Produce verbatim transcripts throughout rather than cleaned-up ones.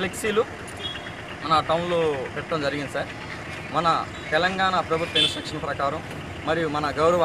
ఫ్లెక్సీలు మన టౌన్లో పెట్టడం జరిగింది సార్. మన తెలంగాణ ప్రభుత్వ ఇన్స్ట్రక్షన్ ప్రకారం మరియు మన గౌరవ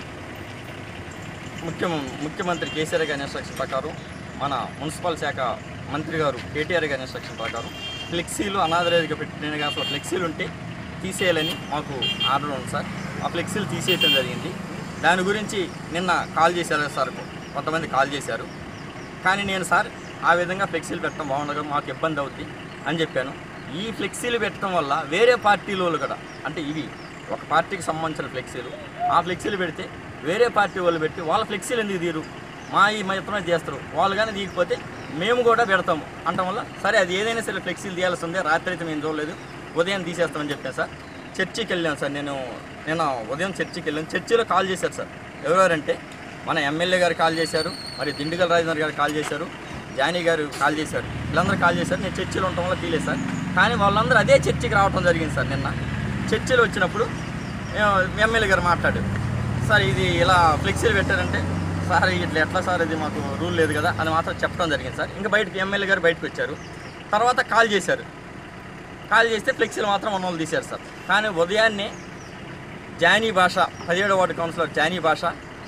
ముఖ్య ముఖ్యమంత్రి కేసీఆర్ గారి ఇన్స్ట్రక్షన్ ప్రకారం, మన మున్సిపల్ శాఖ మంత్రి గారు కేటీఆర్ గారి ఇన్స్ట్రక్షన్ ప్రకారం ఫ్లెక్సీలు అనాథరైజ్గా పెట్టిన అసలు ఫ్లెక్సీలు ఉంటే తీసేయాలని మాకు ఆర్డర్ ఉంది సార్. ఆ ఫ్లెక్సీలు తీసేయటం జరిగింది. దాని గురించి నిన్న కాల్ చేశారు సార్, కొంతమంది కాల్ చేశారు. కానీ నేను సార్ ఆ విధంగా ఫ్లెక్సీలు పెట్టడం బాగుండదు, మాకు ఇబ్బంది అవుతుంది అని చెప్పాను. ఈ ఫ్లెక్సీలు పెట్టడం వల్ల వేరే పార్టీలో కూడా, అంటే ఇవి ఒక పార్టీకి సంబంధించిన ఫ్లెక్సీలు, ఆ ఫ్లెక్సీలు పెడితే వేరే పార్టీ వాళ్ళు పెట్టి వాళ్ళ ఫ్లెక్సీలు ఎందుకు తీరు, మా ఈ మాత్రమే చేస్తారు, వాళ్ళు కానీ తీయకపోతే మేము కూడా పెడతాము అనటం వల్ల సరే అది ఏదైనా సరే ఫ్లెక్సీలు తీయాల్సిందే, రాత్రి అయితే మేము చూడలేదు, ఉదయం తీసేస్తామని చెప్పాను సార్. చర్చికి వెళ్ళాను సార్, నేను నేను ఉదయం చర్చికి వెళ్ళాను. చర్చిలో కాల్ చేశారు సార్. ఎవరెవరంటే మన ఎమ్మెల్యే గారు కాల్ చేశారు, మరి దిండుగల రాజేందర్ గారు కాల్ చేశారు, జానీ గారు కాల్ చేశారు, వీళ్ళందరూ కాల్ చేశారు. నేను చర్చిలో ఉండటం వల్ల తీయలేదు సార్. కానీ వాళ్ళందరూ అదే చర్చికి రావడం జరిగింది సార్. నిన్న చర్చిలో వచ్చినప్పుడు ఎమ్మెల్యే గారు మాట్లాడారు, సార్ ఇది ఇలా ఫ్లెక్సీలు పెట్టారంటే సార్ ఇట్లా ఎట్లా సార్, ఇది మాకు రూల్ లేదు కదా అని మాత్రం చెప్పడం జరిగింది సార్. ఇంకా బయటకు ఎమ్మెల్యే గారు బయటకు వచ్చారు. తర్వాత కాల్ చేశారు, కాల్ చేస్తే ఫ్లెక్సీలు మాత్రం మన వాళ్ళు తీశారు సార్. కానీ ఉదయాన్నే జానీ భాష, పదిహేడవ ward councillor Jani Basha,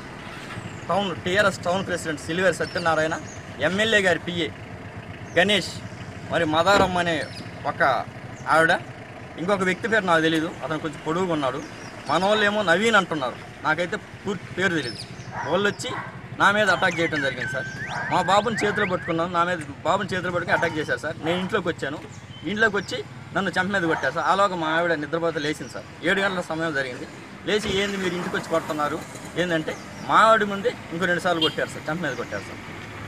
town TRS town president Silveru Satyanarayana, MLA గారి పిఏ గణేష్, మరి మదారమ్మ అనే ఒక ఆవిడ, ఇంకొక వ్యక్తి పేరు నాకు తెలీదు, అతను కొంచెం పొడుగుగా ఉన్నాడు. మన వాళ్ళు ఏమో నవీన్ అంటున్నారు, నాకైతే పూర్తి పేరు తెలియదు. వాళ్ళు వచ్చి నా మీద అటాక్ చేయడం జరిగింది సార్. మా బాబుని చేతిలో పట్టుకున్నాను, నా మీద బాబుని చేతిలో పట్టుకుని అటాక్ చేశారు సార్. నేను ఇంట్లోకి వచ్చాను, ఇంట్లోకి వచ్చి నన్ను చెంప మీద కొట్టారు సార్. అలాగ మా ఆవిడ నిద్రపోతే లేచింది సార్. ఏడు గంటల సమయం జరిగింది. లేచి ఏంది మీరు ఇంటికి వచ్చి కొడుతున్నారు ఏంటంటే మా ఆవిడ ముందే ఇంకో రెండు సార్లు కొట్టారు సార్, చెంప మీద కొట్టారు సార్.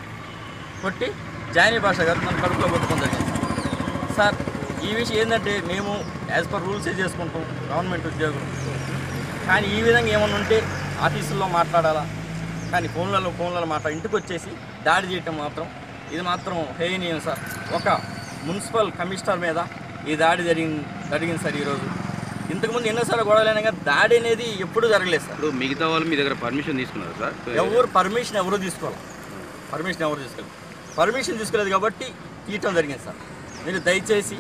కొట్టి జానీ భాష గారు నన్ను కడుపులో కొట్టుకోవడం జరిగింది సార్. ఈ విషయం ఏంటంటే మేము యాజ్ పర్ రూల్సే చేసుకుంటాం గవర్నమెంట్ ఉద్యోగులు, కానీ ఈ విధంగా ఏమన్నా ఉంటే ఆఫీసుల్లో మాట్లాడాలా, కానీ ఫోన్లలో ఫోన్లలో మాట్లాడి ఇంటికి వచ్చేసి దాడి చేయటం మాత్రం ఇది మాత్రం హేయనీయం సార్. ఒక మున్సిపల్ కమిషనర్ మీద ఈ దాడి జరిగింది జరిగింది సార్. ఈరోజు ఇంతకుముందు ఎన్నోసార్లు గొడవలైనా కానీ దాడి అనేది ఎప్పుడూ జరగలేదు సార్. ఇప్పుడు మిగతా వాళ్ళు మీ దగ్గర పర్మిషన్ తీసుకున్నారు సార్? ఎవరు పర్మిషన్ ఎవరు తీసుకోవాలి, పర్మిషన్ ఎవరు తీసుకోలేదు, పర్మిషన్ తీసుకోలేదు కాబట్టి తీయటం జరిగింది సార్. మీరు దయచేసి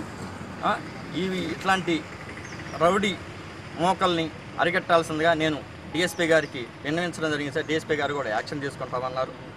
ఇవి ఇట్లాంటి రౌడీ మోకల్ని అరికట్టాల్సిందిగా నేను డిఎస్పీ గారికి విన్నవించడం జరిగింది సార్. డిఎస్పీ గారు కూడా యాక్షన్ తీసుకుంటామన్నారు.